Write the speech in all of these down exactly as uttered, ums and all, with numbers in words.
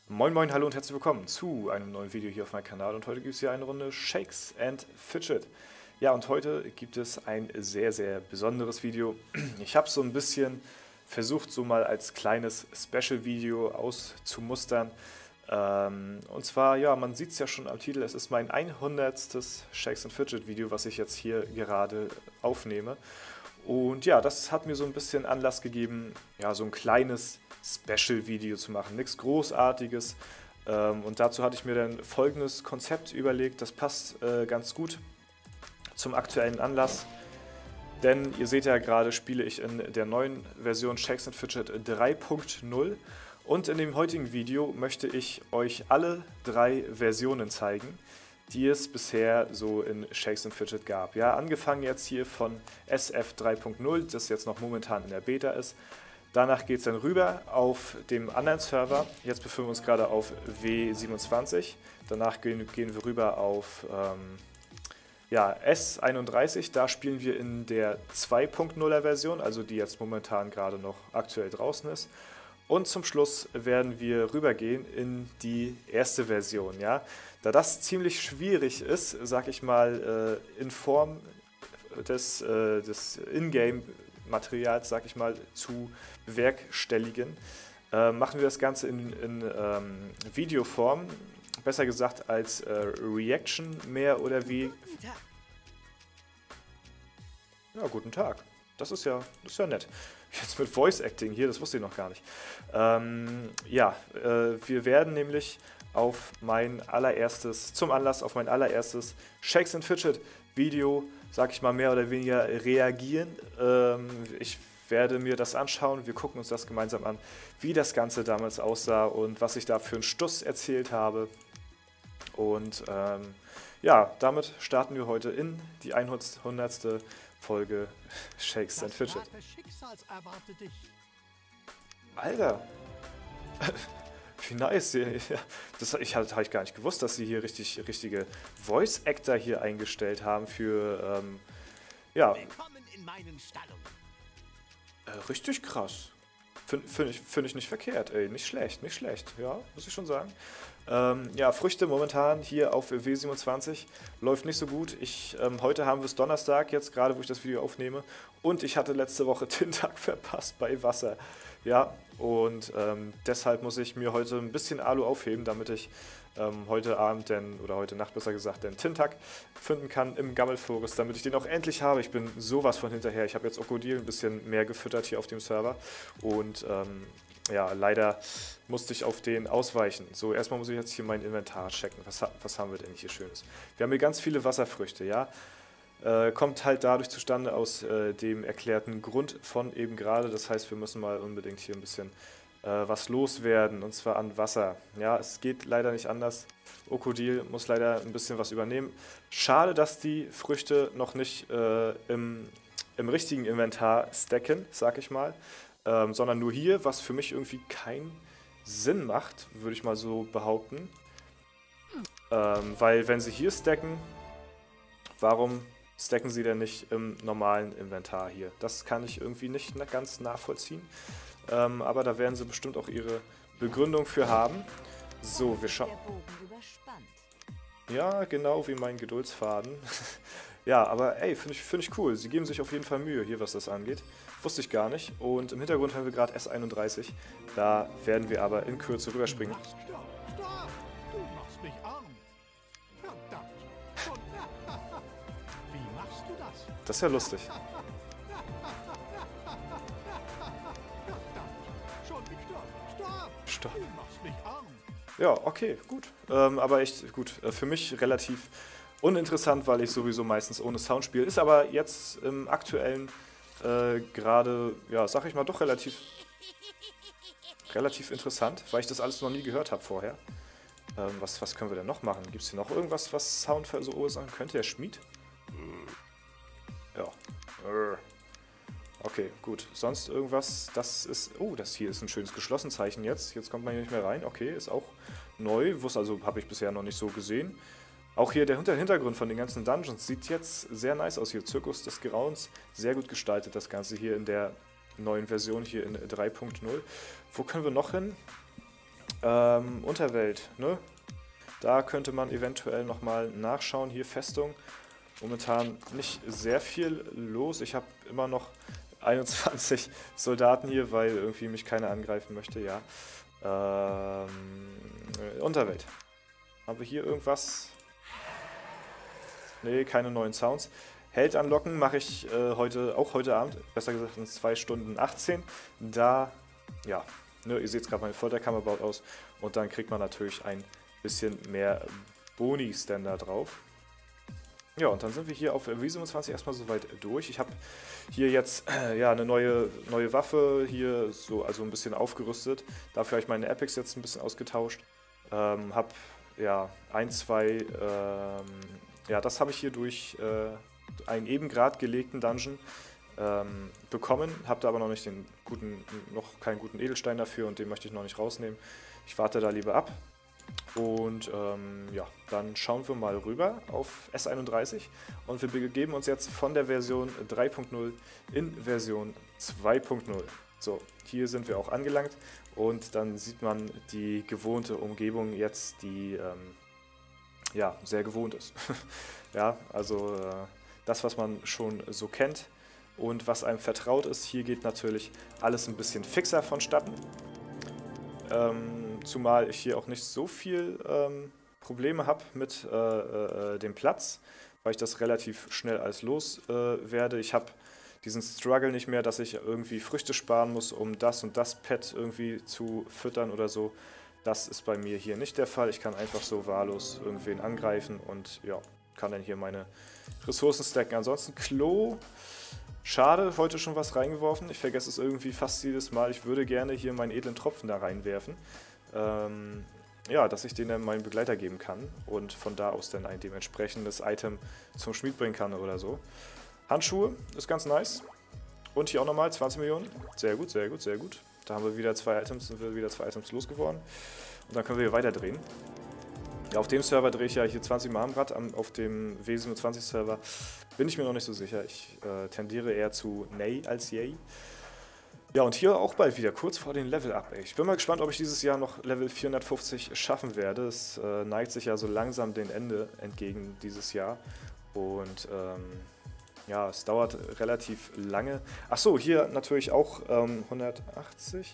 Moin moin, hallo und herzlich willkommen zu einem neuen Video hier auf meinem Kanal und heute gibt es hier eine Runde Shakes and Fidget. Ja, und heute gibt es ein sehr, sehr besonderes Video. Ich habe so ein bisschen versucht, so mal als kleines Special-Video auszumustern. Ähm, und zwar, ja, man sieht es ja schon am Titel, es ist mein hundertstes Shakes and Fidget Video, was ich jetzt hier gerade aufnehme. Und ja, das hat mir so ein bisschen Anlass gegeben, ja, so ein kleines Special-Video zu machen, nichts Großartiges. Ähm, und dazu hatte ich mir dann folgendes Konzept überlegt, das passt äh, ganz gut zum aktuellen Anlass. Denn ihr seht ja gerade, spiele ich in der neuen Version Shakes and Fidget drei Punkt null. Und in dem heutigen Video möchte ich euch alle drei Versionen zeigen, die es bisher so in Shakes and Fidget gab. Ja, angefangen jetzt hier von S F drei Punkt null, das jetzt noch momentan in der Beta ist. Danach geht es dann rüber auf dem anderen Server. Jetzt befinden wir uns gerade auf W siebenundzwanzig. Danach gehen, gehen wir rüber auf ähm, ja, S einunddreißig. Da spielen wir in der zwei Punkt nuller Version, also die jetzt momentan gerade noch aktuell draußen ist. Und zum Schluss werden wir rübergehen in die erste Version. Ja? Da das ziemlich schwierig ist, sag ich mal, äh, in Form des, äh, des Ingame-Materials, sag ich mal, zu bewerkstelligen, äh, machen wir das Ganze in, in ähm, Videoform, besser gesagt als äh, Reaction mehr oder wie. Ja, guten Tag. Das ist ja, das ist ja nett. Jetzt mit Voice Acting hier, das wusste ich noch gar nicht. Ähm, ja, äh, wir werden nämlich auf mein allererstes, zum Anlass auf mein allererstes Shakes and Fidget Video, sag ich mal, mehr oder weniger reagieren. Ähm, ich werde mir das anschauen, wir gucken uns das gemeinsam an, wie das Ganze damals aussah und was ich da für einen Stuss erzählt habe. Und ähm, ja, damit starten wir heute in die hundertste Folge Shakes and Fidget. Alter! Wie nice. Das ich habe ich gar nicht gewusst, dass sie hier richtig richtige Voice Actor hier eingestellt haben für ähm, ja. Äh, richtig krass. Finde find ich, find ich nicht verkehrt, ey. Nicht schlecht, nicht schlecht, ja, muss ich schon sagen. Ähm, ja, Früchte momentan hier auf W siebenundzwanzig läuft nicht so gut. Ich, ähm, heute haben wir es Donnerstag, jetzt gerade, wo ich das Video aufnehme. Und ich hatte letzte Woche den Tag verpasst bei Wasser. Ja, und ähm, deshalb muss ich mir heute ein bisschen Alu aufheben, damit ich ähm, heute Abend, denn, oder heute Nacht besser gesagt, den Tintag finden kann im Gammelforest, damit ich den auch endlich habe. Ich bin sowas von hinterher. Ich habe jetzt Okodil ein bisschen mehr gefüttert hier auf dem Server und ähm, ja, leider musste ich auf den ausweichen. So, erstmal muss ich jetzt hier mein Inventar checken. Was, was haben wir denn hier Schönes? Wir haben hier ganz viele Wasserfrüchte, ja. Äh, kommt halt dadurch zustande aus äh, dem erklärten Grund von eben gerade. Das heißt, wir müssen mal unbedingt hier ein bisschen äh, was loswerden, und zwar an Wasser. Ja, es geht leider nicht anders. Okodil muss leider ein bisschen was übernehmen. Schade, dass die Früchte noch nicht äh, im, im richtigen Inventar stacken, sag ich mal. Ähm, sondern nur hier, was für mich irgendwie keinen Sinn macht, würde ich mal so behaupten. Ähm, weil wenn sie hier stacken, warum stacken sie denn nicht im normalen Inventar hier? Das kann ich irgendwie nicht ganz nachvollziehen. Ähm, aber da werden sie bestimmt auch ihre Begründung für haben. So, wir schauen. Ja, genau wie mein Geduldsfaden. Ja, aber ey, finde ich, find ich cool. Sie geben sich auf jeden Fall Mühe hier, was das angeht. Wusste ich gar nicht. Und im Hintergrund haben wir gerade S einunddreißig. Da werden wir aber in Kürze rüberspringen. Das ist ja lustig. Stopp. Ja, okay, gut. Ähm, aber echt gut. Für mich relativ uninteressant, weil ich sowieso meistens ohne Sound spiele. Ist aber jetzt im aktuellen äh, gerade, ja, sag ich mal, doch relativ relativ interessant, weil ich das alles noch nie gehört habe vorher. Ähm, was, was können wir denn noch machen? Gibt es hier noch irgendwas, was Sound verursachen könnte? Der Schmied? Ja. Okay, gut. Sonst irgendwas, das ist, oh, das hier ist ein schönes Geschlossenzeichen jetzt. Jetzt kommt man hier nicht mehr rein. Okay, ist auch neu. Also habe ich bisher noch nicht so gesehen. Auch hier der Hintergrund von den ganzen Dungeons sieht jetzt sehr nice aus hier. Zirkus des Grauens, sehr gut gestaltet das Ganze hier in der neuen Version, hier in drei Punkt null. Wo können wir noch hin? Ähm, Unterwelt, ne? Da könnte man eventuell nochmal nachschauen. Hier Festung. Momentan nicht sehr viel los. Ich habe immer noch einundzwanzig Soldaten hier, weil irgendwie mich keiner angreifen möchte, ja. Ähm, Unterwelt. Haben wir hier irgendwas? Ne, keine neuen Sounds. Held anlocken mache ich äh, heute, auch heute Abend, besser gesagt in zwei Stunden achtzehn. Da, ja, ne, ihr seht es gerade, meine Folterkammer baut aus und dann kriegt man natürlich ein bisschen mehr Bonis denn da drauf. Ja, und dann sind wir hier auf W siebenundzwanzig erstmal soweit durch. Ich habe hier jetzt äh, ja, eine neue, neue Waffe hier, so, also ein bisschen aufgerüstet. Dafür habe ich meine Epics jetzt ein bisschen ausgetauscht. Ähm, habe ja ein, zwei, ähm, ja, das habe ich hier durch äh, einen eben gerade gelegten Dungeon ähm, bekommen. Habe da aber noch nicht den guten, noch keinen guten Edelstein dafür und den möchte ich noch nicht rausnehmen. Ich warte da lieber ab. Und ähm, ja, dann schauen wir mal rüber auf S einunddreißig und wir begeben uns jetzt von der Version drei Punkt null in Version zwei Punkt null. So, hier sind wir auch angelangt und dann sieht man die gewohnte Umgebung jetzt, die ähm, ja, sehr gewohnt ist. Ja, also äh, das, was man schon so kennt und was einem vertraut ist. Hier geht natürlich alles ein bisschen fixer vonstatten. Ähm, zumal ich hier auch nicht so viel ähm, Probleme habe mit äh, äh, dem Platz, weil ich das relativ schnell alles los äh, werde. Ich habe diesen Struggle nicht mehr, dass ich irgendwie Früchte sparen muss, um das und das Pet irgendwie zu füttern oder so. Das ist bei mir hier nicht der Fall. Ich kann einfach so wahllos irgendwen angreifen und ja, kann dann hier meine Ressourcen stacken. Ansonsten Klo. Schade, heute schon was reingeworfen. Ich vergesse es irgendwie fast jedes Mal. Ich würde gerne hier meinen edlen Tropfen da reinwerfen. Ähm, ja, dass ich den dann meinem Begleiter geben kann und von da aus dann ein dementsprechendes Item zum Schmied bringen kann oder so. Handschuhe ist ganz nice. Und hier auch nochmal zwanzig Millionen. Sehr gut, sehr gut, sehr gut. Da haben wir wieder zwei Items, sind wir wieder zwei Items losgeworden. Und dann können wir hier weiter drehen. Ja, auf dem Server drehe ich ja hier zwanzig Mal am Rad, auf dem W siebenundzwanzig Server bin ich mir noch nicht so sicher. Ich äh, tendiere eher zu Nay als Yay. Ja, und hier auch bald wieder, kurz vor den Level-Up. Ich bin mal gespannt, ob ich dieses Jahr noch Level vierhundertfünfzig schaffen werde. Es äh, neigt sich ja so langsam dem Ende entgegen dieses Jahr. Und ähm, ja, es dauert relativ lange. Achso, hier natürlich auch ähm, hundertachtzig.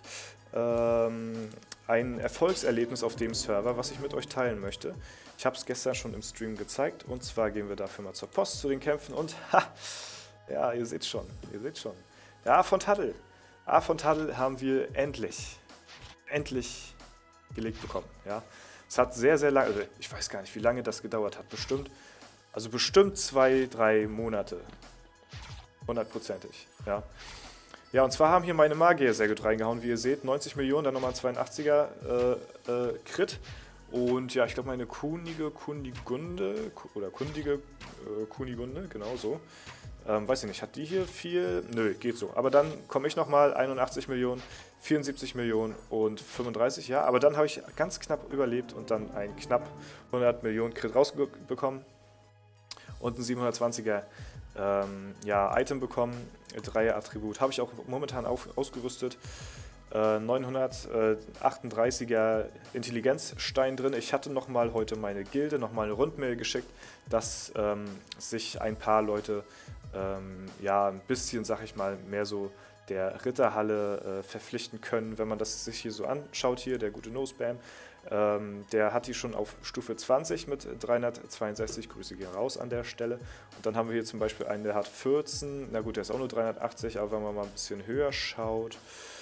Ähm, ein Erfolgserlebnis auf dem Server, was ich mit euch teilen möchte. Ich habe es gestern schon im Stream gezeigt und zwar gehen wir dafür mal zur Post zu den Kämpfen und ha, ja, ihr seht schon, ihr seht schon. Ja, von Taddel. Ah, von Taddel haben wir endlich, endlich gelegt bekommen. Ja, es hat sehr, sehr lange, also ich weiß gar nicht, wie lange das gedauert hat. Bestimmt, also bestimmt zwei, drei Monate. Hundertprozentig, ja. Ja, und zwar haben hier meine Magier sehr gut reingehauen, wie ihr seht. neunzig Millionen, dann nochmal ein zweiundachtziger äh, äh, Crit. Und ja, ich glaube meine Kunige Kunigunde, oder Kundige äh, Kunigunde, genau so. Ähm, weiß ich nicht, hat die hier viel? Nö, geht so. Aber dann komme ich nochmal einundachtzig Millionen, vierundsiebzig Millionen und fünfunddreißig, ja. Aber dann habe ich ganz knapp überlebt und dann ein knapp hundert Millionen Crit rausbekommen. Und ein siebenhundertzwanziger ähm, ja, Item bekommen, Dreier-Attribut. Habe ich auch momentan auf, ausgerüstet. Äh, neunhundertachtunddreißiger Intelligenzstein drin. Ich hatte nochmal heute meine Gilde, nochmal eine Rundmail geschickt, dass ähm, sich ein paar Leute ähm, ja ein bisschen, sag ich mal, mehr so der Ritterhalle äh, verpflichten können, wenn man das sich hier so anschaut, hier, der gute Nosebam. Ähm, der hat die schon auf Stufe zwanzig mit dreihundertzweiundsechzig, Grüße gehen raus an der Stelle. Und dann haben wir hier zum Beispiel einen, der hat vierzehn, na gut, der ist auch nur dreihundertachtzig, aber wenn man mal ein bisschen höher schaut,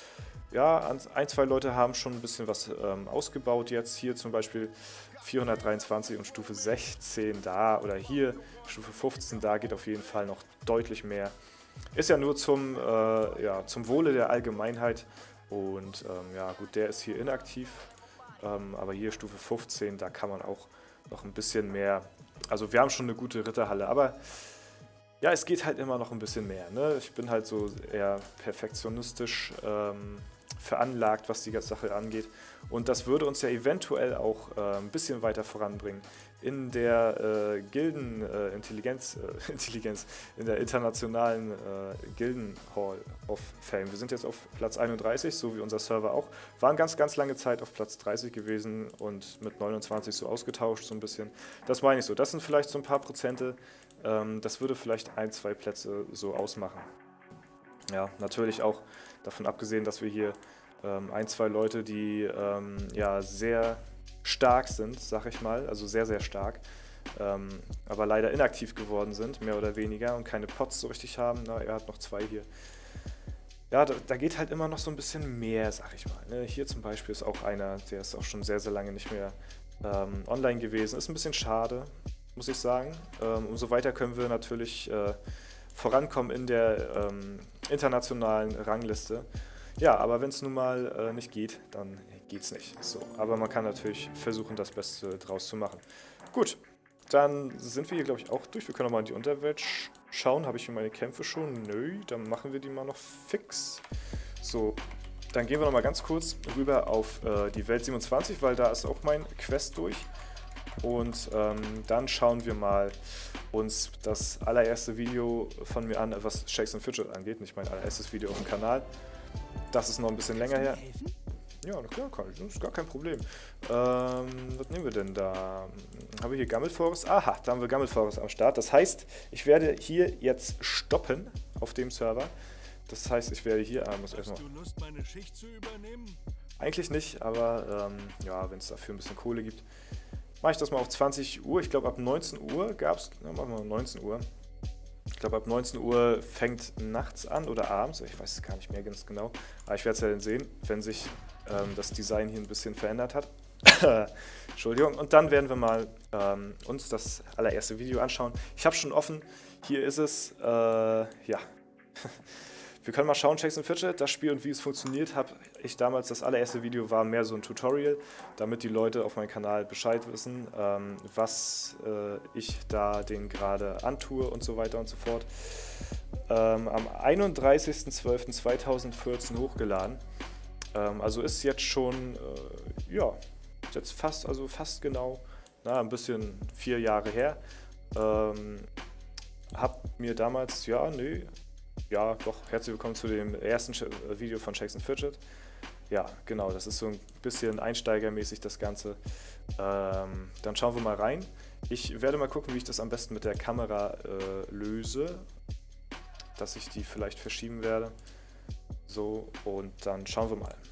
ja, ein, zwei Leute haben schon ein bisschen was ähm, ausgebaut jetzt, hier zum Beispiel vierhundertdreiundzwanzig und Stufe sechzehn da oder hier Stufe fünfzehn, da geht auf jeden Fall noch deutlich mehr. Ist ja nur zum, äh, ja, zum Wohle der Allgemeinheit und ähm, ja gut, der ist hier inaktiv. Ähm, aber hier Stufe fünfzehn, da kann man auch noch ein bisschen mehr, also wir haben schon eine gute Ritterhalle, aber ja, es geht halt immer noch ein bisschen mehr, ne? Ich bin halt so eher perfektionistisch ähm, veranlagt, was die ganze Sache angeht. Und das würde uns ja eventuell auch äh, ein bisschen weiter voranbringen in der äh, Gilden-Intelligenz, äh, Intelligenz, in der internationalen äh, Gilden Hall of Fame. Wir sind jetzt auf Platz einunddreißig, so wie unser Server auch. Waren ganz, ganz lange Zeit auf Platz dreißig gewesen und mit neunundzwanzig so ausgetauscht, so ein bisschen. Das meine ich so. Das sind vielleicht so ein paar Prozente. Ähm, das würde vielleicht ein, zwei Plätze so ausmachen. Ja, natürlich auch davon abgesehen, dass wir hier ähm, ein, zwei Leute, die ähm, ja sehr stark sind, sag ich mal, also sehr, sehr stark, ähm, aber leider inaktiv geworden sind, mehr oder weniger, und keine Pots so richtig haben. Na, er hat noch zwei hier. Ja, da, da geht halt immer noch so ein bisschen mehr, sag ich mal. Ne? Hier zum Beispiel ist auch einer, der ist auch schon sehr, sehr lange nicht mehr ähm, online gewesen. Ist ein bisschen schade, muss ich sagen. Ähm, umso weiter können wir natürlich äh, vorankommen in der ähm, internationalen Rangliste. Ja, aber wenn es nun mal äh, nicht geht, dann geht's nicht. So, aber man kann natürlich versuchen, das Beste draus zu machen. Gut, dann sind wir hier, glaube ich, auch durch. Wir können nochmal in die Unterwelt sch schauen. Habe ich hier meine Kämpfe schon? Nö, dann machen wir die mal noch fix. So, dann gehen wir nochmal ganz kurz rüber auf äh, die Welt siebenundzwanzig, weil da ist auch mein Quest durch. Und ähm, dann schauen wir mal uns das allererste Video von mir an, was Shakes and Fidget angeht. Nicht mein allererstes Video auf dem Kanal. Das ist noch ein bisschen länger her. Ja, na klar, kann ich. Das ist gar kein Problem. Ähm, was nehmen wir denn da? Haben wir hier Gammelforest? Aha, da haben wir Gammelforest am Start. Das heißt, ich werde hier jetzt stoppen auf dem Server. Das heißt, ich werde hier... Ah, muss erstmal. Hast du Lust, meine Schicht zu übernehmen? Eigentlich nicht, aber ähm, ja, wenn es dafür ein bisschen Kohle gibt, mache ich das mal auf zwanzig Uhr. Ich glaube, ab neunzehn Uhr gab es... Ja, machen wir neunzehn Uhr. Ich glaube, ab neunzehn Uhr fängt nachts an oder abends. Ich weiß es gar nicht mehr ganz genau. Aber ich werde es ja dann sehen, wenn sich ähm, das Design hier ein bisschen verändert hat. Entschuldigung. Und dann werden wir mal ähm, uns das allererste Video anschauen. Ich habe schon offen. Hier ist es. Äh, ja. Wir können mal schauen, Shakes and Fidget, das Spiel und wie es funktioniert, habe ich damals, das allererste Video war mehr so ein Tutorial, damit die Leute auf meinem Kanal Bescheid wissen, ähm, was äh, ich da denen gerade antue und so weiter und so fort. Ähm, am einunddreißigsten zwölften zweitausendvierzehn hochgeladen, ähm, also ist jetzt schon, äh, ja, jetzt fast, also fast genau, na, ein bisschen vier Jahre her. Ähm, hab mir damals, ja, nee, Ja, doch, herzlich willkommen zu dem ersten Video von Shakes and Fidget. Ja, genau, das ist so ein bisschen einsteigermäßig das Ganze. Ähm, dann schauen wir mal rein. Ich werde mal gucken, wie ich das am besten mit der Kamera äh, löse. Dass ich die vielleicht verschieben werde. So, und dann schauen wir mal.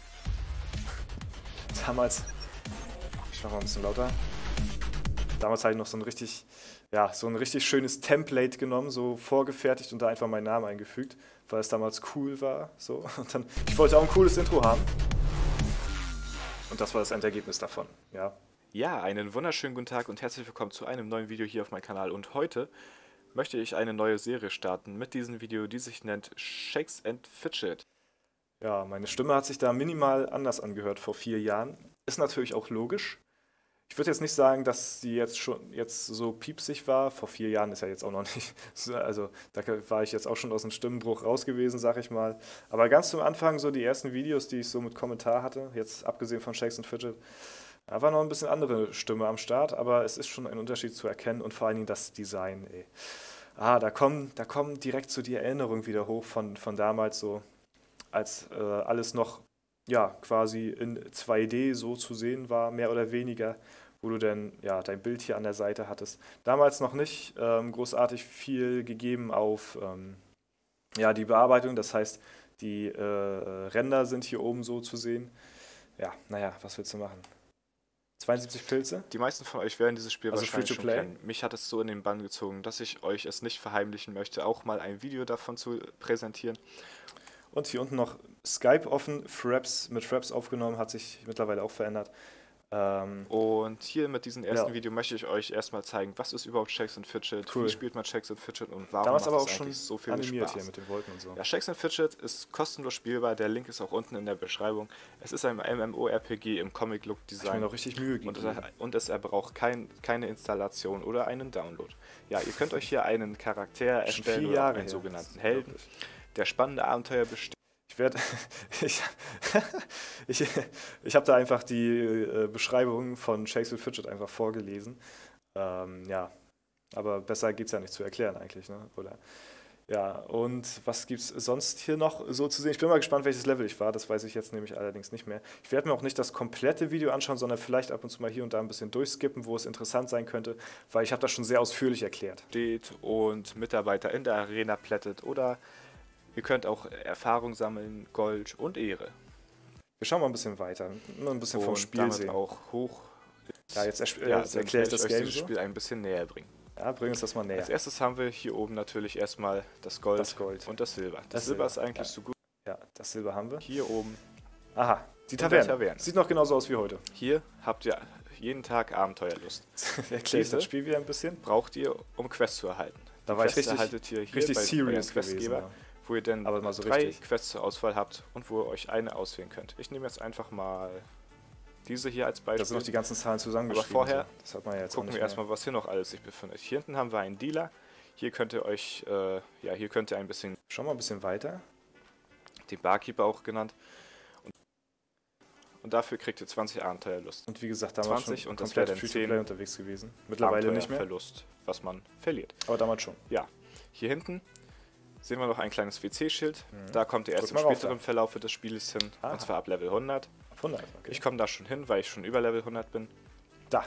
Damals, ich mache mal ein bisschen lauter. Damals habe ich noch so ein richtig... Ja, so ein richtig schönes Template genommen, so vorgefertigt und da einfach meinen Namen eingefügt, weil es damals cool war. So. Und dann, ich wollte auch ein cooles Intro haben. Und das war das Endergebnis davon. Ja. Ja, einen wunderschönen guten Tag und herzlich willkommen zu einem neuen Video hier auf meinem Kanal. Und heute möchte ich eine neue Serie starten mit diesem Video, die sich nennt Shakes and Fidget. Ja, meine Stimme hat sich da minimal anders angehört vor vier Jahren. Ist natürlich auch logisch. Ich würde jetzt nicht sagen, dass sie jetzt schon jetzt so piepsig war. Vor vier Jahren ist ja jetzt auch noch nicht. Also da war ich jetzt auch schon aus dem Stimmenbruch raus gewesen, sag ich mal. Aber ganz zum Anfang, so die ersten Videos, die ich so mit Kommentar hatte, jetzt abgesehen von Shakes and Fidget, da war noch ein bisschen andere Stimme am Start, aber es ist schon ein Unterschied zu erkennen und vor allen Dingen das Design, ey. Ah, da kommen, da kommen direkt so die Erinnerungen wieder hoch von, von damals so, als äh, alles noch ja, quasi in zwei D so zu sehen war, mehr oder weniger, wo du dann ja, dein Bild hier an der Seite hattest. Damals noch nicht ähm, großartig viel gegeben auf ähm, ja, die Bearbeitung, das heißt, die äh, Ränder sind hier oben so zu sehen. Ja, naja, was willst du machen? zweiundsiebzig Pilze? Die meisten von euch werden dieses Spiel also wahrscheinlich schon kennen. Mich hat es so in den Bann gezogen, dass ich euch es nicht verheimlichen möchte, auch mal ein Video davon zu präsentieren. Und hier unten noch Skype offen, Fraps, mit Fraps aufgenommen, hat sich mittlerweile auch verändert. Ähm, und hier mit diesem ersten ja. Video möchte ich euch erstmal zeigen, was ist überhaupt Shakes and Fidget, cool. wie spielt man Shakes and Fidget und warum Damals macht aber es auch schon eigentlich so viel animiert Spaß. Hier mit den Wolken und so. Ja, Shakes and Fidget ist kostenlos spielbar, der Link ist auch unten in der Beschreibung. Es ist ein MMORPG im Comic-Look-Design. Ich mir noch richtig Mühe gegeben. Und es, und es braucht kein, keine Installation oder einen Download. Ja, ihr könnt euch hier einen Charakter erstellen oder einen sogenannten Helden, der spannende Abenteuer besteht. Ich werde, ich, ich, ich habe da einfach die äh, Beschreibung von Shakes with Fidget einfach vorgelesen. Ähm, ja, aber besser geht es ja nicht zu erklären eigentlich, ne? Oder? Ja, und was gibt es sonst hier noch so zu sehen? Ich bin mal gespannt, welches Level ich war. Das weiß ich jetzt nämlich allerdings nicht mehr. Ich werde mir auch nicht das komplette Video anschauen, sondern vielleicht ab und zu mal hier und da ein bisschen durchskippen, wo es interessant sein könnte, weil ich habe das schon sehr ausführlich erklärt. Steht und Mitarbeiter in der Arena plättet oder ihr könnt auch Erfahrung sammeln, Gold und Ehre. Wir schauen mal ein bisschen weiter, nur ein bisschen vom Und Spiel damit sehen. auch hoch. Ja, jetzt, ersch- Ja, jetzt dann erkläre ich werde das euch Game dieses so. Spiel ein bisschen näher bringen. Ja, bring uns das mal näher. Als erstes haben wir hier oben natürlich erstmal das Gold, Das Gold. und das Silber. Das, Das Silber Silber, ist eigentlich ja. so gut. Ja, das Silber haben wir. Hier oben. Aha, die der Taverne. Taverne. Sieht noch genauso aus wie heute. Hier habt ihr jeden Tag Abenteuerlust. Erkläre ich Diese das Spiel wieder ein bisschen. Braucht ihr, um Quests zu erhalten. Da Die war ich Quests richtig, erhaltet ihr hier richtig bei serious eurem gewesen. Questgeber, Ja. wo ihr dann Aber mal so drei richtig. Quests zur Auswahl habt und wo ihr euch eine auswählen könnt. Ich nehme jetzt einfach mal diese hier als Beispiel. Da sind noch die ganzen Zahlen zusammengeschrieben. Aber vorher so. Das hat man ja jetzt auch Gucken nicht wir mehr. erstmal, was hier noch alles sich befindet. Hier hinten haben wir einen Dealer. Hier könnt ihr euch, äh, ja, hier könnt ihr ein bisschen, Schau mal ein bisschen weiter. den Barkeeper auch genannt. Und, und dafür kriegt ihr zwanzig Abenteuerlust. Und wie gesagt, damals zwanzig schon und das komplett wäre dann Free-to-Play zehn unterwegs gewesen. Mittlerweile nicht mehr, Verlust, was man verliert. aber damals schon. Ja, hier hinten sehen wir noch ein kleines W C-Schild. Mhm. Da kommt ihr erst Drück im mal rauf späteren da. Verlauf des Spiels hin, Aha. und zwar ab Level hundert. Ab hundert, okay. Ich komme da schon hin, weil ich schon über Level hundert bin. Da.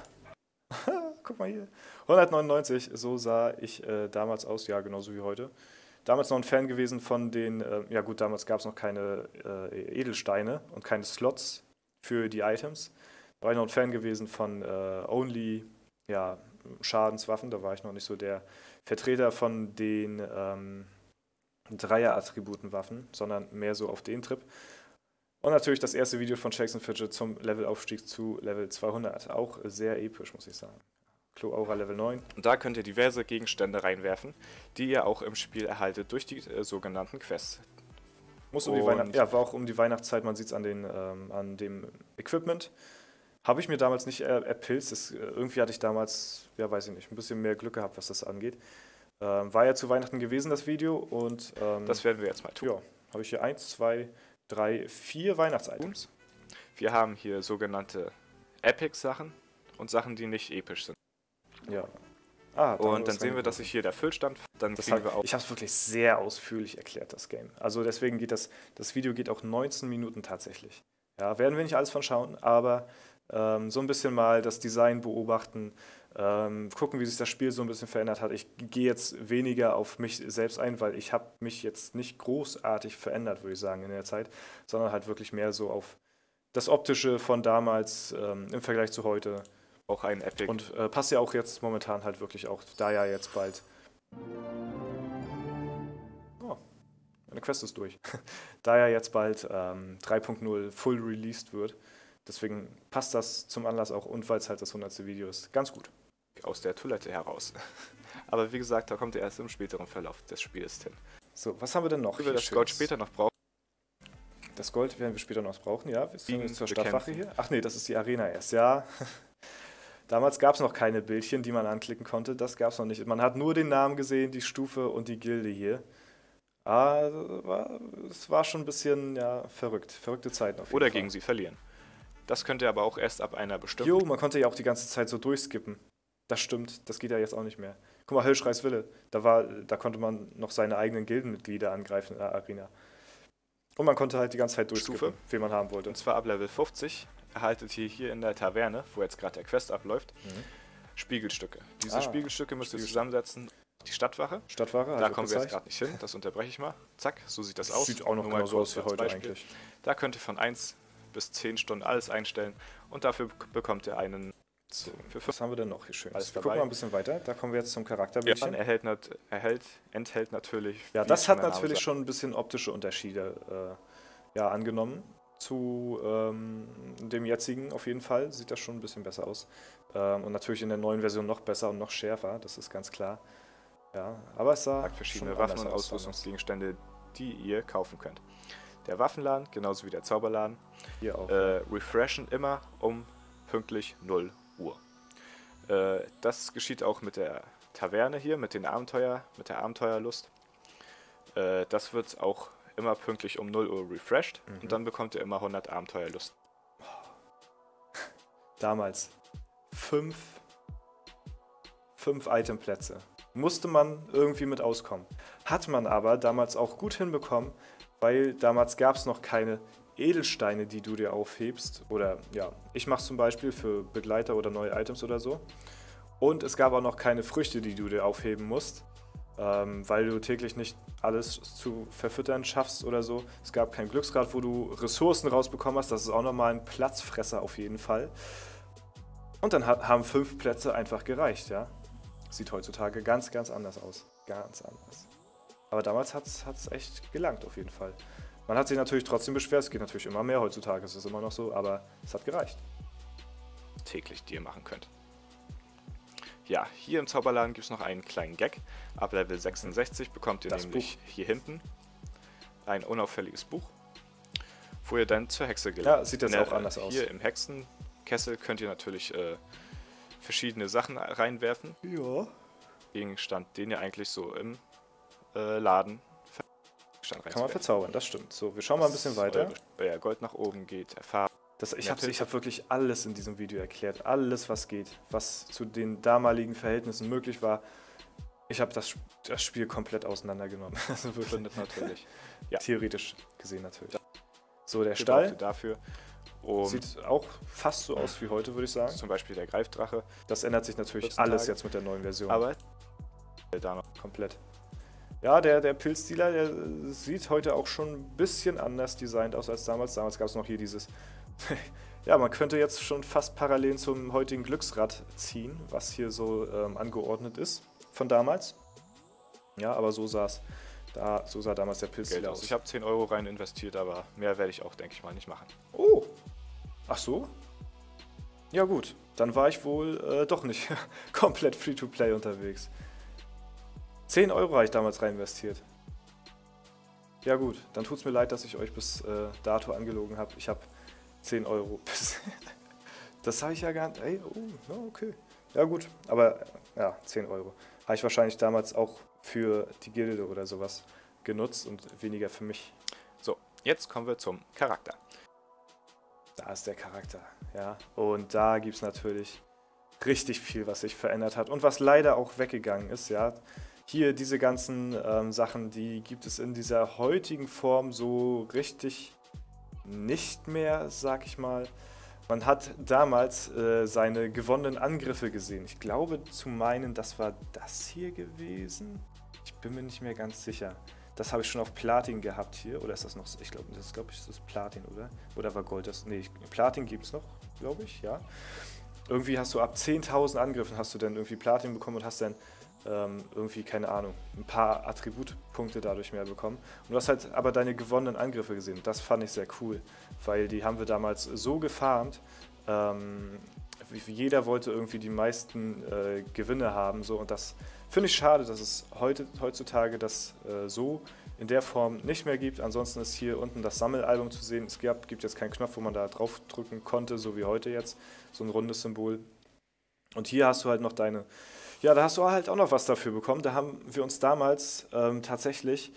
Guck mal hier. hundertneunundneunzig, so sah ich äh, damals aus, ja, genauso wie heute. Damals noch ein Fan gewesen von den, äh, ja gut, damals gab es noch keine äh, Edelsteine und keine Slots für die Items. Da war ich noch ein Fan gewesen von äh, Only, ja, Schadenswaffen. Da war ich noch nicht so der Vertreter von den ähm, Dreier-Attributenwaffen, sondern mehr so auf den Trip. Und natürlich das erste Video von Shakes and Fidget zum Levelaufstieg zu Level zweihundert. Auch sehr episch, muss ich sagen. Cloaura Level neun. Und da könnt ihr diverse Gegenstände reinwerfen, die ihr auch im Spiel erhaltet durch die äh, sogenannten Quests. Muss um die Und- Weihnacht ja, war auch um die Weihnachtszeit, man sieht es an, den, ähm, an dem Equipment. Habe ich mir damals nicht äh, erpilzt. Das, äh, irgendwie hatte ich damals, ja weiß ich nicht, ein bisschen mehr Glück gehabt, was das angeht. Ähm, war ja zu Weihnachten gewesen, das Video. Und ähm, Das werden wir jetzt mal tun. ja, habe ich hier eins, zwei, drei, vier Weihnachtsitems. Wir haben hier sogenannte Epic-Sachen und Sachen, die nicht episch sind. Ja. Ah, da haben Und dann was sehen wir, dass reingeworfen. sich hier der Füllstand, dann Das kriegen hat, wir auch ich habe es wirklich sehr ausführlich erklärt, das Game. Also deswegen geht das, das Video geht auch neunzehn Minuten tatsächlich. Ja, werden wir nicht alles von schauen, aber ähm, so ein bisschen mal das Design beobachten, ähm, gucken, wie sich das Spiel so ein bisschen verändert hat. Ich gehe jetzt weniger auf mich selbst ein, weil ich habe mich jetzt nicht großartig verändert, würde ich sagen, in der Zeit, sondern halt wirklich mehr so auf das Optische von damals ähm, im Vergleich zu heute. auch einen Epic. Und äh, passt ja auch jetzt momentan halt wirklich auch, da ja jetzt bald. Oh, meine Quest ist durch. Da ja jetzt bald ähm, drei Punkt null full released wird. Deswegen passt das zum Anlass auch und weil es halt das hundertste Video ist, ganz gut. aus der Toilette heraus. Aber wie gesagt, da kommt er erst im späteren Verlauf des Spiels hin. So, was haben wir denn noch? Wie wir hier das Gold Schönes? später noch brauchen, Das Gold werden wir später noch brauchen, ja. Wir sind Biegen, jetzt zur bekämpfen. Stadtwache hier. Ach nee, das ist die Arena erst, ja. Damals gab es noch keine Bildchen, die man anklicken konnte. Das gab es noch nicht. Man hat nur den Namen gesehen, die Stufe und die Gilde hier. Ah, war, es war schon ein bisschen ja, verrückt. Verrückte Zeiten auf jeden oder Fall. gegen sie verlieren. Das könnt ihr aber auch erst ab einer bestimmten... Jo, man konnte ja auch die ganze Zeit so durchskippen. Das stimmt, das geht ja jetzt auch nicht mehr. Guck mal, Höllschreis Wille, da, war, da konnte man noch seine eigenen Gildenmitglieder angreifen in der Arena. Und man konnte halt die ganze Zeit durchskippen, Stufe. wen man haben wollte. Und zwar ab Level fünfzig erhaltet ihr hier in der Taverne, wo jetzt gerade der Quest abläuft, Mhm. Spiegelstücke. Diese Ah, Spiegelstücke müsst ihr Spiegel- zusammensetzen. Die Stadtwache, Stadtwache, da hat kommen wir jetzt gezeigt. gerade nicht hin, das unterbreche ich mal. Zack, so sieht das aus. Sieht auch noch Nur mal genauso kurz aus wie als heute Beispiel. eigentlich. Da könnt ihr von eins bis zehn Stunden alles einstellen und dafür bek- bekommt ihr einen So, für fünf. was haben wir denn noch hier schön? Alles Wir dabei. gucken mal ein bisschen weiter. Da kommen wir jetzt zum Ja, Charakterbildchen. man erhält, nat erhält, enthält natürlich... Ja, wie das schon hat der Name natürlich sagt, schon ein bisschen optische Unterschiede äh, ja, angenommen. Zu ähm, dem jetzigen auf jeden Fall sieht das schon ein bisschen besser aus. Ähm, und natürlich in der neuen Version noch besser und noch schärfer, das ist ganz klar. Ja, aber es sah verschiedene schon Waffen anders und aus, Ausrüstungsgegenstände, die ihr kaufen könnt. Der Waffenladen, genauso wie der Zauberladen, Hier auch. äh, refreshen immer um pünktlich null Uhr. Äh, das geschieht auch mit der Taverne hier, mit den Abenteuer, mit der Abenteuerlust. Äh, das wird auch immer pünktlich um null Uhr refreshed Mhm. und dann bekommt ihr immer hundert Abenteuerlust. Damals fünf, fünf Itemplätze. Musste man irgendwie mit auskommen. Hat man aber damals auch gut hinbekommen, weil damals gab es noch keine Edelsteine, die du dir aufhebst. Oder ja, ich mache zum Beispiel für Begleiter oder neue Items oder so. Und es gab auch noch keine Früchte, die du dir aufheben musst, ähm, weil du täglich nicht alles zu verfüttern schaffst oder so. Es gab kein Glücksrad, wo du Ressourcen rausbekommen hast. Das ist auch nochmal ein Platzfresser auf jeden Fall. Und dann hat, haben fünf Plätze einfach gereicht, ja. Sieht heutzutage ganz, ganz anders aus. Ganz anders. Aber damals hat es echt gelangt auf jeden Fall. Man hat sich natürlich trotzdem beschwert, es geht natürlich immer mehr heutzutage, es ist immer noch so, aber es hat gereicht. Täglich, die ihr machen könnt. Ja, hier im Zauberladen gibt es noch einen kleinen Gag. Ab Level sechsundsechzig bekommt ihr Das nämlich hier hinten ein unauffälliges Buch, wo ihr dann zur Hexe gelangt. Ja, sieht das In der- auch anders aus. Hier im Hexenkessel könnt ihr natürlich äh, verschiedene Sachen reinwerfen. Ja. Gegenstand, den ihr eigentlich so im äh, Laden Gegenstand Kann man reinzuwerfen. verzaubern, das stimmt. So, wir schauen mal ein bisschen weiter. Eure- Euer Gold nach oben geht, Erfahrung. Das, ich Ja, habe ich hab wirklich alles in diesem Video erklärt. Alles, was geht. Was zu den damaligen Verhältnissen möglich war. Ich habe das, das Spiel komplett auseinandergenommen. Also wirklich Findet natürlich. Ja. theoretisch gesehen natürlich. So, der Ihr braucht ihr Stall dafür. Um sieht auch fast so aus wie heute, würde ich sagen. zum Beispiel der Greifdrache. Das ändert sich natürlich Heutzutage. alles jetzt mit der neuen Version. Aber da noch. Komplett. Ja, der, der Pilzdealer, der sieht heute auch schon ein bisschen anders designt aus als damals. Damals gab es noch hier dieses... ja, man könnte jetzt schon fast parallel zum heutigen Glücksrad ziehen, was hier so ähm, angeordnet ist von damals. Ja, aber so sah's da, so sah damals der Geld Pilzdealer aus. aus. Ich habe zehn Euro rein investiert, aber mehr werde ich auch, denke ich mal, nicht machen. Oh, ach so? Ja gut, dann war ich wohl äh, doch nicht komplett Free-to-Play unterwegs. zehn Euro habe ich damals rein investiert. Ja gut, dann tut's mir leid, dass ich euch bis äh, dato angelogen habe. Ich habe zehn Euro. Das habe ich ja gar nicht. Ey, oh, ja, okay. Ja gut, aber ja, zehn Euro. Habe ich wahrscheinlich damals auch für die Gilde oder sowas genutzt und weniger für mich. So, jetzt kommen wir zum Charakter. Da ist der Charakter, ja. Und da gibt es natürlich richtig viel, was sich verändert hat und was leider auch weggegangen ist, ja. Hier diese ganzen ähm, Sachen, die gibt es in dieser heutigen Form so richtig nicht mehr, sag ich mal. Man hat damals äh, seine gewonnenen Angriffe gesehen. Ich glaube zu meinen, das war das hier gewesen. Ich bin mir nicht mehr ganz sicher. Das habe ich schon auf Platin gehabt hier. Oder ist das noch? Ich glaube, das ist, glaube ich, das ist Platin, oder? Oder war Gold das? Nee, Platin gibt es noch, glaube ich, ja. Irgendwie hast du ab zehntausend Angriffen hast du dann irgendwie Platin bekommen und hast dann ähm, irgendwie, keine Ahnung, ein paar Attributpunkte dadurch mehr bekommen. Und du hast halt aber deine gewonnenen Angriffe gesehen. Das fand ich sehr cool, weil die haben wir damals so gefarmt. Ähm, jeder wollte irgendwie die meisten äh, Gewinne haben, so, und das finde ich schade, dass es heute, heutzutage das äh, so in der Form nicht mehr gibt. Ansonsten ist hier unten das Sammelalbum zu sehen. Es gab, gibt jetzt keinen Knopf, wo man da drauf drücken konnte, so wie heute jetzt, so ein rundes Symbol. Und hier hast du halt noch deine, ja, da hast du halt auch noch was dafür bekommen. Da haben wir uns damals ähm, tatsächlich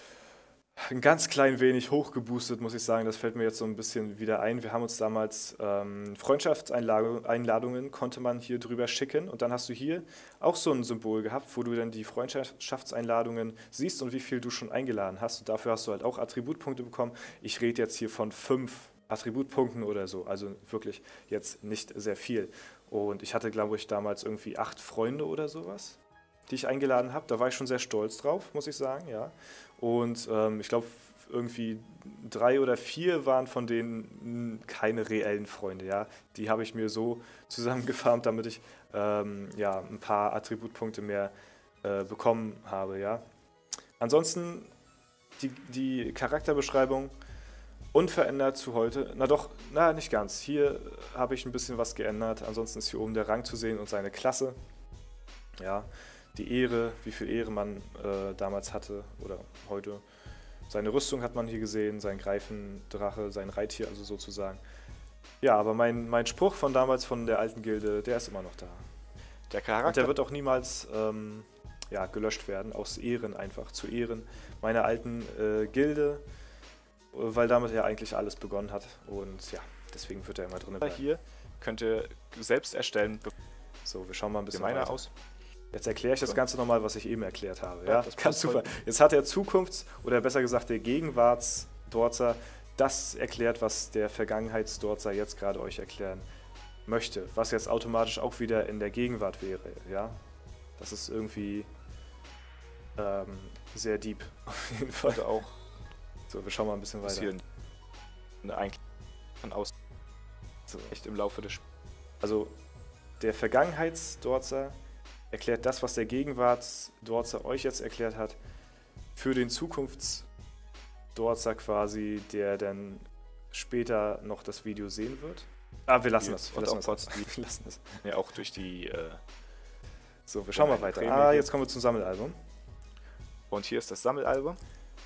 ein ganz klein wenig hochgeboostet, muss ich sagen. Das fällt mir jetzt so ein bisschen wieder ein. Wir haben uns damals ähm, Freundschaftseinladungen konnte man hier drüber schicken. Und dann hast du hier auch so ein Symbol gehabt, wo du dann die Freundschaftseinladungen siehst und wie viel du schon eingeladen hast. Und dafür hast du halt auch Attributpunkte bekommen. Ich rede jetzt hier von fünf Attributpunkten oder so. Also wirklich jetzt nicht sehr viel. Und ich hatte, glaube ich, damals irgendwie acht Freunde oder sowas, die ich eingeladen habe. Da war ich schon sehr stolz drauf, muss ich sagen, ja. Und ähm, ich glaube, irgendwie drei oder vier waren von denen keine reellen Freunde, ja. Die habe ich mir so zusammengefarmt, damit ich ähm, ja, ein paar Attributpunkte mehr äh, bekommen habe, ja. Ansonsten die, die Charakterbeschreibung unverändert zu heute. Na doch, na nicht ganz. Hier habe ich ein bisschen was geändert. Ansonsten ist hier oben der Rang zu sehen und seine Klasse. Ja, die Ehre, wie viel Ehre man äh, damals hatte oder heute. Seine Rüstung hat man hier gesehen, sein Greifendrache, sein Reittier also sozusagen. Ja, aber mein, mein Spruch von damals, von der alten Gilde, der ist immer noch da. Der Und Charakter, der wird auch niemals ähm, ja, gelöscht werden, aus Ehren einfach, zu Ehren meiner alten äh, Gilde, weil damit ja eigentlich alles begonnen hat und ja, deswegen wird er immer drin bleiben. Hier könnt ihr selbst erstellen. So, wir schauen mal ein bisschen meiner weiter aus. Jetzt erkläre ich das Ganze nochmal, was ich eben erklärt habe. Ja, Ja, das ganz super. Jetzt hat der Zukunfts- oder besser gesagt der Gegenwarts-Dorzer das erklärt, was der Vergangenheits-Dorzer jetzt gerade euch erklären möchte, was jetzt automatisch auch wieder in der Gegenwart wäre. Ja, das ist irgendwie ähm, sehr deep auf jeden Fall. Und auch So, wir schauen mal ein bisschen weiter. hier eigentlich von aus So. echt im Laufe des Spiels. Also der Vergangenheits-Dorzer erklärt das, was der Gegenwarts-Dorzer euch jetzt erklärt hat, für den Zukunfts-Dorzer quasi, der dann später noch das Video sehen wird. Ah, wir lassen das. Wir Und lassen auch das. kurz Wir lassen das. Ja, auch durch die. Äh, So, wir schauen mal eine weiter. Prämie Ah, hier. jetzt kommen wir zum Sammelalbum. und hier ist das Sammelalbum.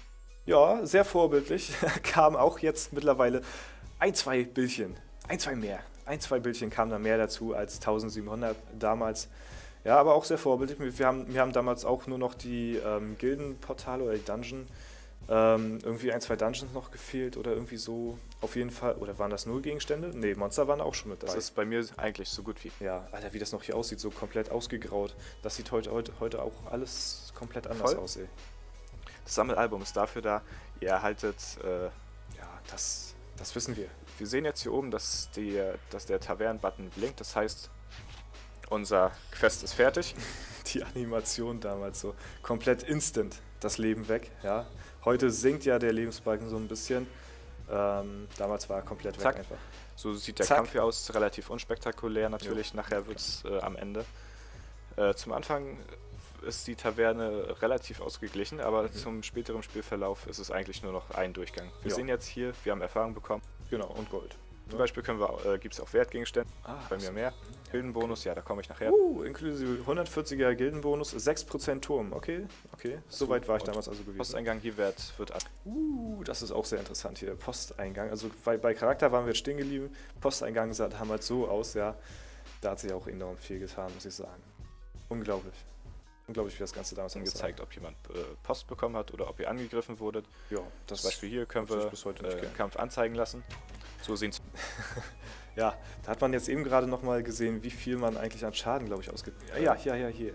Ja, sehr vorbildlich. Kam auch jetzt mittlerweile ein, zwei Bildchen. Ein, zwei mehr. Ein, zwei Bildchen kamen da mehr dazu als eintausendsiebenhundert damals. Ja, aber auch sehr vorbildlich. Wir haben, wir haben damals auch nur noch die ähm, Gildenportale oder die Dungeon. Ähm, irgendwie ein, zwei Dungeons noch gefehlt oder irgendwie so. Auf jeden Fall. Oder waren das nur Gegenstände? Ne, Monster waren auch schon mit dabei. Das ist bei mir eigentlich so gut wie. Ja, Alter, wie das noch hier aussieht, so komplett ausgegraut. Das sieht heute, heute, heute auch alles komplett anders Voll. aus, ey. Das Sammelalbum ist dafür da, ihr erhaltet. Äh, Ja, das, das wissen wir. wir sehen jetzt hier oben, dass, die, dass der Tavernen-Button blinkt. Das heißt, unser Quest ist fertig. Die Animation damals so komplett instant, das Leben weg, ja. Heute sinkt ja der Lebensbalken so ein bisschen. Ähm, damals war er komplett Zack. weg einfach. So sieht der Zack. Kampf hier aus. Relativ unspektakulär natürlich. Nachher wird es äh, am Ende. Äh, zum Anfang ist die Taverne relativ ausgeglichen, aber Mhm. zum späteren Spielverlauf ist es eigentlich nur noch ein Durchgang. Wir Ja. sehen jetzt hier, wir haben Erfahrung bekommen. Genau, und Gold. Zum Beispiel können wir, äh, gibt es auch Wertgegenstände. Ah, Bei mir mehr. Gildenbonus, ja, da komme ich nachher. Uh, inklusive hundertvierziger Gildenbonus, sechs Prozent Turm. Okay, okay. So So, weit war ich und damals also gewesen. Posteingang hier wird, wird ab. Uh, das ist auch sehr interessant hier, der Posteingang. Also bei, bei Charakter waren wir jetzt stehen geblieben. Posteingang sah damals so aus, ja. Da hat sich auch enorm viel getan, muss ich sagen. Unglaublich. Unglaublich, wie das Ganze damals angezeigt, ob jemand äh, Post bekommen hat oder ob ihr angegriffen wurdet. Ja, das Zum Beispiel hier können hat sich wir bis heute nicht äh, geändert. Kampf anzeigen lassen. So sehen es. Ja, da hat man jetzt eben gerade nochmal gesehen, wie viel man eigentlich an Schaden, glaube ich, ausgibt. Ja, ja, ja, hier.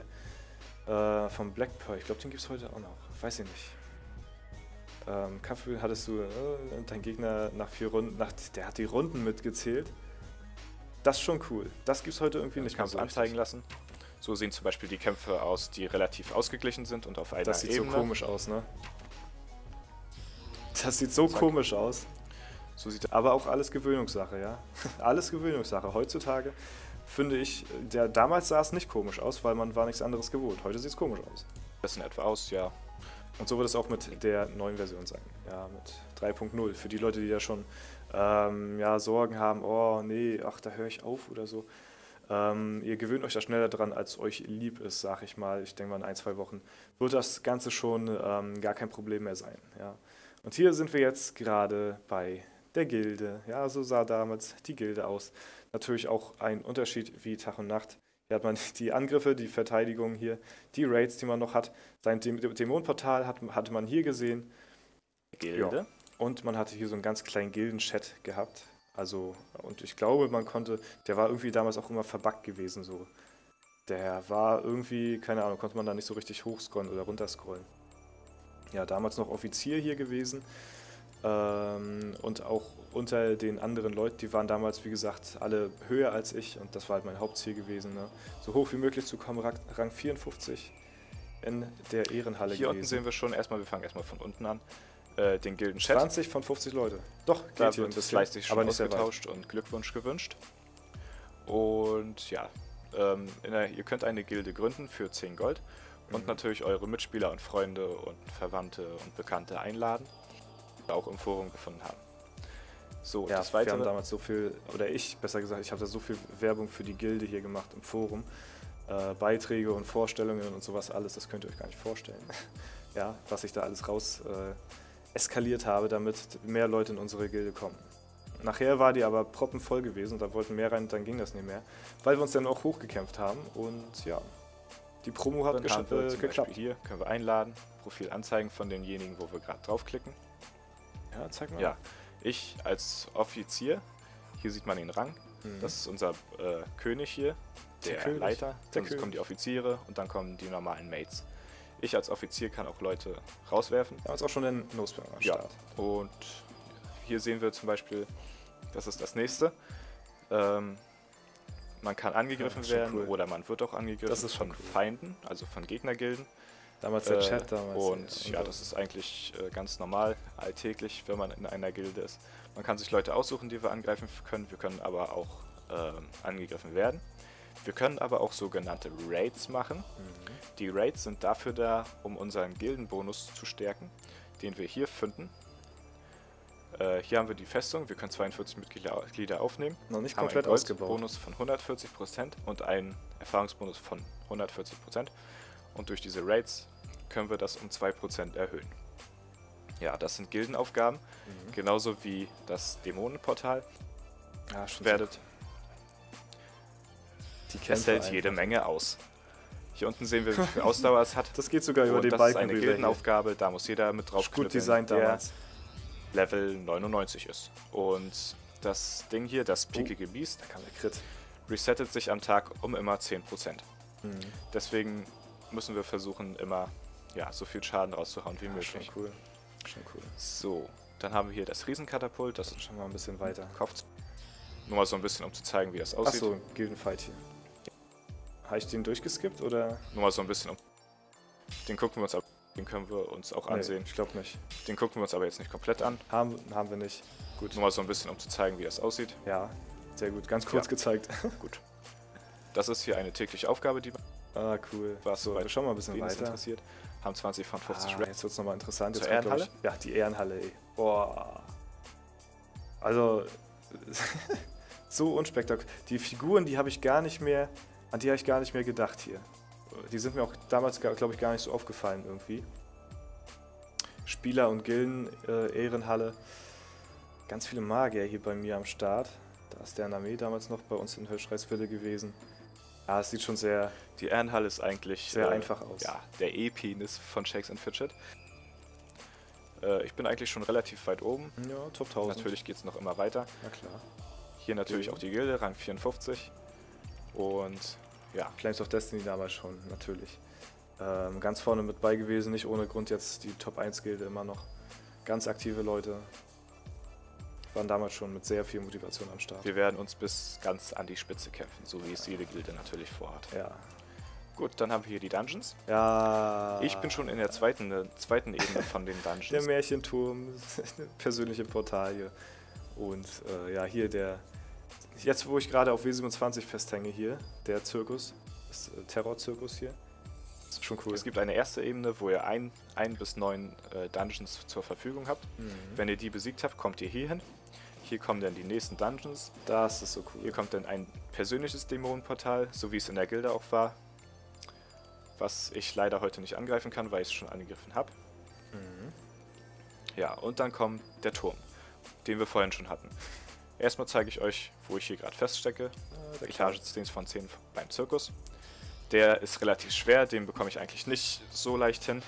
Äh, vom Black Pearl, ich glaube, den gibt es heute auch noch. Weiß ich nicht. Ähm, Kampfspiel hattest du, äh, dein Gegner nach vier Runden, nach, der hat die Runden mitgezählt. Das ist schon cool. Das gibt es heute irgendwie nicht mehr Kampf so anzeigen richtig. lassen. So sehen zum Beispiel die Kämpfe aus, die relativ ausgeglichen sind und auf einer Das sieht Ebene. so komisch aus, ne? Das sieht so Zack. komisch aus. So sieht Aber auch alles Gewöhnungssache, ja. Alles Gewöhnungssache. Heutzutage finde ich, der, damals sah es nicht komisch aus, weil man war nichts anderes gewohnt. Heute sieht es komisch aus. das in etwa aus, ja. Und so wird es auch mit der neuen Version sein. Ja, mit drei Punkt null. Für die Leute, die da schon ähm, ja, Sorgen haben, oh nee, ach, da höre ich auf oder so. Ähm, ihr gewöhnt euch da schneller dran, als euch lieb ist, sag ich mal. Ich denke mal, in ein, zwei Wochen wird das Ganze schon ähm, gar kein Problem mehr sein. Ja. Und hier sind wir jetzt gerade bei der Gilde. Ja, so sah damals die Gilde aus. Natürlich auch ein Unterschied wie Tag und Nacht. Hier hat man die Angriffe, die Verteidigung hier, die Raids, die man noch hat. Sein Däm- Dämonenportal hat, hatte man hier gesehen. Gilde. Ja. Und man hatte hier so einen ganz kleinen Gilden-Chat gehabt. Also, und ich glaube, man konnte, der war irgendwie damals auch immer verbuggt gewesen, so. Der war irgendwie, keine Ahnung, konnte man da nicht so richtig hochscrollen oder runterscrollen. Ja, damals noch Offizier hier gewesen. Ähm, und auch unter den anderen Leuten, die waren damals, wie gesagt, alle höher als ich. Und das war halt mein Hauptziel gewesen, ne? So hoch wie möglich zu kommen, Rang Rang vierundfünfzig in der Ehrenhalle Hier gewesen. unten sehen wir schon, erstmal, wir fangen erstmal von unten an, äh, den Gilden-Chat. zwanzig von fünfzig Leute. Doch, Da geht hier ein wird das bisschen, fleißig schon aber nicht sehr weit. ausgetauscht und Glückwunsch gewünscht. Und ja, ähm, in der, ihr könnt eine Gilde gründen für zehn Gold und Mhm. natürlich eure Mitspieler und Freunde und Verwandte und Bekannte einladen, die wir auch im Forum gefunden haben. So, Ja, das wir haben Weitere, damals so viel, oder ich besser gesagt, ich habe da so viel Werbung für die Gilde hier gemacht im Forum. Äh, Beiträge und Vorstellungen und sowas alles, das könnt ihr euch gar nicht vorstellen. Ja, was ich da alles raus äh, eskaliert habe, damit mehr Leute in unsere Gilde kommen. Nachher war die aber proppenvoll gewesen und da wollten mehr rein und dann ging das nicht mehr, weil wir uns dann auch hochgekämpft haben und ja, Die Promo hat Dann haben wir äh, zum geklappt. Beispiel hier, können wir einladen, Profil anzeigen von demjenigen, wo wir gerade draufklicken. Ja, zeig mal. Ja, ich als Offizier, hier sieht man den Rang, Mhm. das ist unser äh, König hier, der, Der König, Leiter, der dann König. kommen die Offiziere und dann kommen die normalen Mates. Ich als Offizier kann auch Leute rauswerfen. Wir haben jetzt auch schon den Nosebang am Ja, Start. und hier sehen wir zum Beispiel, das ist das nächste. Ähm, man kann angegriffen Ja, schon werden cool. oder man wird auch angegriffen Das ist schon von cool. Feinden, also von Gegnergilden. Damals der Äh, Chat damals. Und ja, das ist eigentlich äh, ganz normal, alltäglich, wenn man in einer Gilde ist. Man kann sich Leute aussuchen, die wir angreifen können. Wir können aber auch ähm, angegriffen werden. Wir können aber auch sogenannte Raids machen. Mhm. Die Raids sind dafür da, um unseren Gildenbonus zu stärken, den wir hier finden. Äh, hier haben wir die Festung, wir können zweiundvierzig Mitglieder aufnehmen. Noch nicht Haben komplett einen ausgebaut. Bonus von hundertvierzig Prozent und einen Erfahrungsbonus von hundertvierzig Prozent. Und durch diese Raids können wir das um zwei Prozent erhöhen. Ja, das sind Gildenaufgaben, Mhm. genauso wie das Dämonenportal. Ja, schon Werdet, die es Kämpfe hält jede einfach. Menge aus. Hier unten sehen wir, wie viel Ausdauer es hat. Das geht sogar über Und den das Balken ist eine rüber hier. Gildenaufgabe, da muss jeder mit drauf Gut knüppeln, designt der damals. Level neunundneunzig ist. Und das Ding hier, das piekige Biest, Da kam der Crit. resettet sich am Tag um immer zehn Prozent. Mhm. Deswegen müssen wir versuchen, immer ja, so viel Schaden rauszuhauen wie Ja, schon möglich. cool. Schon cool. So, dann haben wir hier das Riesenkatapult, das Schon mal ein bisschen weiter. Kopf. Nur mal so ein bisschen, um zu zeigen, wie das aussieht. Achso, Gildenfight hier. Habe ich den durchgeskippt oder? Nur mal so ein bisschen, um. Den gucken wir uns ab. Den können wir uns auch Nee, ansehen. ich glaube nicht. Den gucken wir uns aber jetzt nicht komplett an. Haben, haben wir nicht. Gut. Nur mal so ein bisschen, um zu zeigen, wie das aussieht. Ja, sehr gut. Ganz kurz Ja. gezeigt. Gut. Das ist hier eine tägliche Aufgabe, die Ah, cool. Was so, soweit wir schauen mal ein bisschen wen es weiter. interessiert. Haben zwanzig von fünfzig Ah, Rap. jetzt wird es nochmal interessant. Zur Jetzt kommt, glaub Ehrenhalle? Ich, ja, die Ehrenhalle, ey. Boah. Also, so unspektakulär. Die Figuren, die habe ich gar nicht mehr, an die habe ich gar nicht mehr gedacht hier. Die sind mir auch damals, glaube ich, gar nicht so aufgefallen irgendwie. Spieler und Gilden, äh, Ehrenhalle. Ganz viele Magier hier bei mir am Start. Da ist der Armee damals noch bei uns in Höllschreiswille gewesen. Ja, es sieht schon sehr, Die Ehrenhalle ist eigentlich sehr einfach aus. Ja, der E-Penis von Shakes and Fidget. Äh, ich bin eigentlich schon relativ weit oben. Ja, Top tausend. Natürlich geht es noch immer weiter. Na klar. Hier natürlich Mhm. auch die Gilde, Rang vierundfünfzig. Und ja, Flames of Destiny damals schon, natürlich. Ähm, ganz vorne mit bei gewesen, nicht ohne Grund jetzt die Top eins Gilde immer noch. Ganz aktive Leute. Waren damals schon mit sehr viel Motivation am Start. wir werden uns bis ganz an die Spitze kämpfen, so wie es jede Gilde natürlich vorhat. Ja. Gut, dann haben wir hier die Dungeons. Ja. Ich bin schon in der zweiten, äh, zweiten Ebene von den Der Dungeons. Märchenturm, persönliche Portal hier. Und äh, ja, hier der. Jetzt, wo ich gerade auf W siebenundzwanzig festhänge, hier, der Zirkus, das äh, Terrorzirkus hier. Das ist schon cool. Es gibt eine erste Ebene, wo ihr ein, ein bis neun äh, Dungeons zur Verfügung habt. Mhm. Wenn ihr die besiegt habt, kommt ihr hier hin. Hier kommen dann die nächsten Dungeons. Das ist so cool. Hier kommt dann ein persönliches Dämonenportal, so wie es in der Gilde auch war. Was ich leider heute nicht angreifen kann, weil ich es schon angegriffen habe. Mhm. Ja, und dann kommt der Turm, den wir vorhin schon hatten. Erstmal zeige ich euch, wo ich hier gerade feststecke. Ah, der Etage zehn von zehn beim Zirkus. Der ist relativ schwer, den bekomme ich eigentlich nicht so leicht hin.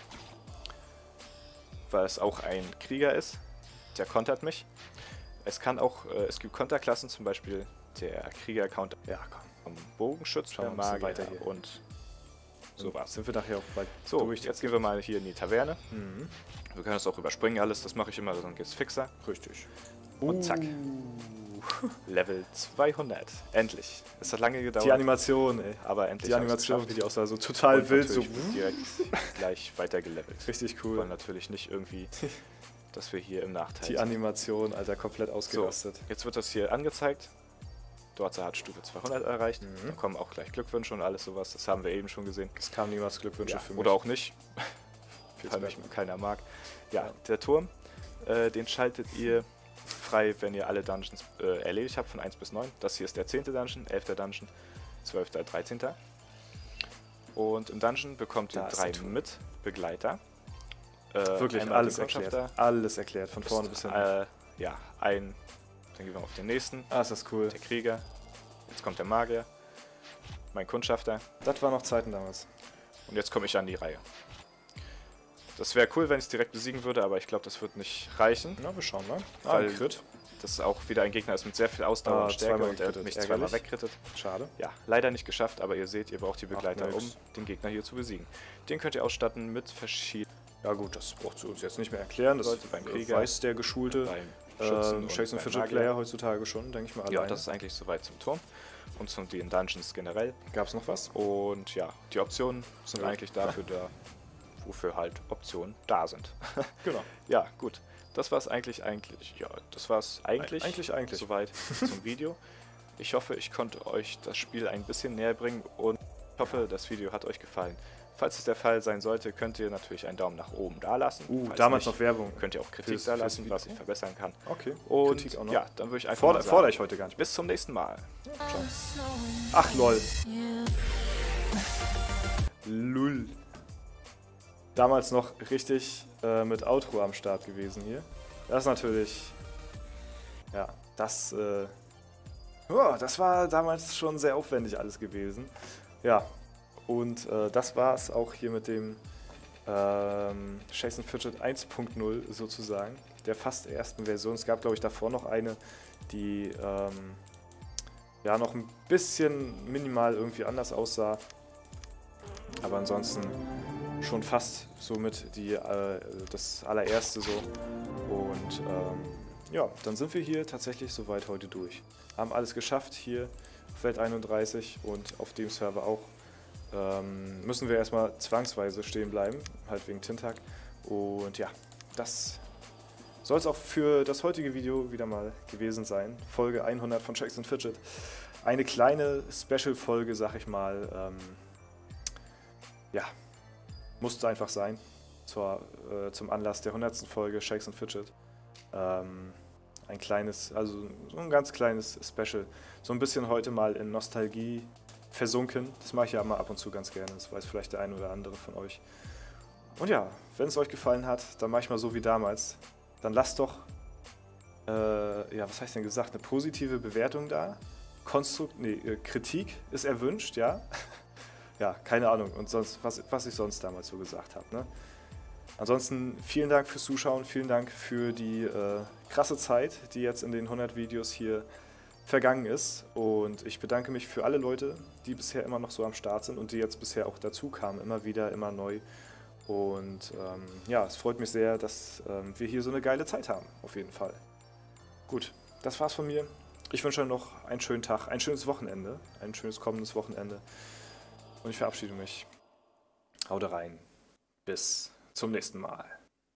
Weil es auch ein Krieger ist. Der kontert mich. Es kann auch, äh, es gibt Konterklassen, zum Beispiel der Krieger-Counter Ja, komm. vom Bogenschütz, Schauen der wir ein bisschen Magier weiter hier. und so war's. Sind wir nachher auch bald So, durch. jetzt gehen wir mal hier in die Taverne. Mhm. Wir können das auch überspringen alles, das mache ich immer, dann geht's fixer. Richtig. Und zack. Uh. Level zweihundert. Endlich. Es hat lange gedauert, Die Animation, ey. aber endlich Die habe ich's Animation, wie geschafft. die aussah, so total Und wild, so natürlich wird direkt gleich weiter gelevelt. richtig Wir wollen cool. natürlich nicht irgendwie, dass wir hier im Nachteil Die sind. Animation, Alter, komplett ausgerastet. Jetzt wird das hier angezeigt. Dort hat Stufe zweihundert erreicht. Mhm. Da kommen auch gleich Glückwünsche und alles sowas. Das haben wir eben schon gesehen. Es kam niemals Glückwünsche Ja, für mich. oder auch nicht, Viel weil zu mich bad. keiner mag. Ja, Ja. der Turm, äh, den schaltet ihr frei, wenn ihr alle Dungeons äh, erledigt habt, von eins bis neun. Das hier ist der zehnte Dungeon, elfter Dungeon, zwölfter, dreizehnter Und im Dungeon bekommt ihr Da ist drei der Turm. Mitbegleiter. Äh, Wirklich einmal alles den Kundschafter, erklärt. Alles erklärt, von vorne bis hinten. Äh, ja, ein, dann gehen wir auf den nächsten, Ah, ist das cool. der Krieger, jetzt kommt der Magier, mein Kundschafter. Das war noch Zeiten damals. Und jetzt komme ich an die Reihe. Das wäre cool, wenn ich es direkt besiegen würde, aber ich glaube, das wird nicht reichen. Na, wir schauen mal. Ah, weil Crit. Das auch wieder ein Gegner ist mit sehr viel Ausdauer ah, und Stärke und er hat mich Ärgerlich. zweimal wegkrittet. Schade. Ja, leider nicht geschafft, aber ihr seht, ihr braucht die Begleiter, Ach, um den Gegner hier zu besiegen. Den könnt ihr ausstatten mit verschiedenen... Ja gut, das braucht du uns jetzt nicht mehr erklären. Das Leute, beim Krieger, weiß der geschulte beim Schützen äh, Shakes and Fidget Magier. Player heutzutage schon, denke ich mal. Ja, alleine. das ist eigentlich soweit zum Turm und zu den Dungeons generell. Gab es noch was? Und ja, die Optionen sind Ja. eigentlich dafür da, wofür halt Optionen da sind. Genau. Ja, gut. Das war es eigentlich, eigentlich, ja, das war es eigentlich, Eigentlich, eigentlich. soweit zum Video. Ich hoffe, ich konnte euch das Spiel ein bisschen näher bringen und ich hoffe, das Video hat euch gefallen. Falls es der Fall sein sollte, könnt ihr natürlich einen Daumen nach oben da lassen. Uh, Falls damals nicht, noch Werbung. Könnt ihr auch Kritik Fürs- da fürs lassen, Video. was ich verbessern kann. Okay. Und Kritik auch noch. ja, dann würde ich einfach Forder, mal sagen, fordere ich heute gar nicht. bis zum nächsten Mal. Ach lol. Lull. Damals noch richtig äh, mit Outro am Start gewesen hier. Das ist natürlich... Ja, das... Äh, oh, das war damals schon sehr aufwendig alles gewesen. Ja, und äh, das war es auch hier mit dem ähm, Shakes and Fidget eins Punkt null sozusagen. Der fast ersten Version. Es gab, glaube ich, davor noch eine, die ähm, ja noch ein bisschen minimal irgendwie anders aussah. Aber ansonsten schon fast somit die, äh, das allererste so. Und ähm, ja, dann sind wir hier tatsächlich soweit heute durch. Haben alles geschafft hier auf Welt einunddreißig und auf dem Server auch. Ähm, müssen wir erstmal zwangsweise stehen bleiben, halt wegen Tintag. Und ja, das soll es auch für das heutige Video wieder mal gewesen sein. Folge hundert von Shakes and Fidget. Eine kleine Special-Folge, sag ich mal. Ähm, ja, musste einfach sein. Zur, äh, zum Anlass der hundertsten Folge Shakes and Fidget. Ähm, ein kleines, also so ein ganz kleines Special. So ein bisschen heute mal in Nostalgie versunken. Das mache ich ja immer ab und zu ganz gerne. Das weiß vielleicht der eine oder andere von euch. Und ja, wenn es euch gefallen hat, dann mache ich mal so wie damals. Dann lasst doch, äh, ja, was heißt denn gesagt, eine positive Bewertung da. Konstrukt, nee, äh, Kritik ist erwünscht, ja. Ja, keine Ahnung. Und sonst, was, was ich sonst damals so gesagt habe, ne? Ansonsten vielen Dank fürs Zuschauen, vielen Dank für die äh, krasse Zeit, die jetzt in den hundert Videos hier vergangen ist. Und ich bedanke mich für alle Leute, die bisher immer noch so am Start sind und die jetzt bisher auch dazu kamen, immer wieder, immer neu. Und ähm, ja, es freut mich sehr, dass ähm, wir hier so eine geile Zeit haben, auf jeden Fall. Gut, das war's von mir. Ich wünsche euch noch einen schönen Tag, ein schönes Wochenende, ein schönes kommendes Wochenende. Und ich verabschiede mich. Haut rein. Bis zum nächsten Mal.